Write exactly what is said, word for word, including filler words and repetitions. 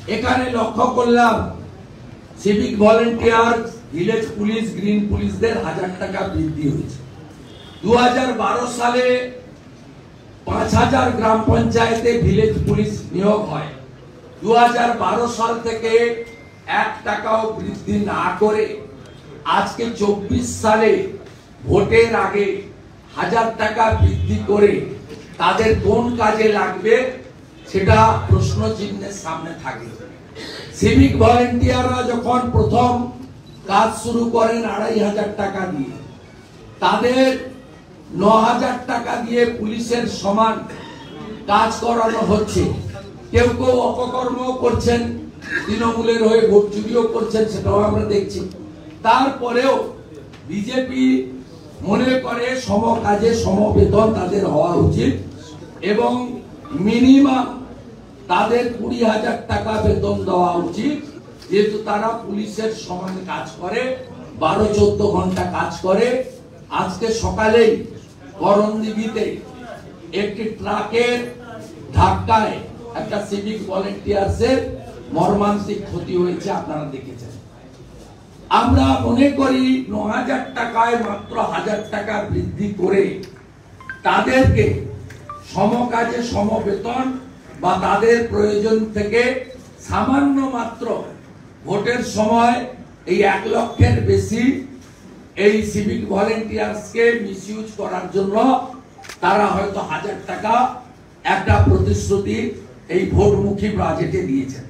এখানে লক্ষ্য করলাম civic volunteer, village police, green পুলিশদের হাজার টাকা বৃদ্ধি হয়েছে। দু হাজার বারো সালে পাঁচ হাজার গ্রাম পঞ্চায়েতে ভিলেজ পুলিশ নিয়োগ হয়। দু হাজার বারো সাল থেকে এক টাকাও বৃদ্ধি না করে আজকে চব্বিশ সালে ভোটের আগে হাজার টাকা বৃদ্ধি করে তাদের কোন কাজে লাগবে সেটা প্রশ্ন চিহ্নের সামনে থাকে। সিভিক ভলেন্টিয়াররা যখন প্রথম কাজ শুরু করেন আড়াই হাজার টাকা দিয়ে, তাদের ন হাজার টাকা দিয়ে পুলিশের সমান কাজ করানো হচ্ছে। কেউ কেউ অপকর্ম করছেন, তৃণমূলের হয়ে ভোট চুরিও করছেন, সেটাও আমরা দেখছি। তারপরেও বিজেপি মনে করে সম কাজে সম বেতন তাদের হওয়া উচিত এবং মিনিমাম তাদের কুড়ি হাজার টাকা বেতন দেওয়া উচিত, যেহেতু তারা পুলিশের সমান কাজ করে, বারো চোদ্দ ঘন্টা কাজ করে। আজকে সকালেই করণদিঘিতে একটি ট্রাকের ধাক্কায় একটা সিভিক ভলেন্টিয়ার্সের মর্মান্তিক ক্ষতি হয়েছে, আপনারা দেখেছেন। আমরা মনে করি ন হাজার টাকায় মাত্র হাজার টাকা বৃদ্ধি করে তাদেরকে সমকাজে সমবেতন বা তাদের প্রয়োজন থেকে সামান্য মাত্র ভোটের সময় এই এক লক্ষের বেশি এই সিভিক ভলেন্টিয়ার্সকে মিসইউজ করার জন্য তারা হয়তো হাজার টাকা একটা প্রতিশ্রুতি এই ভোটমুখী বাজেটে দিয়েছেন।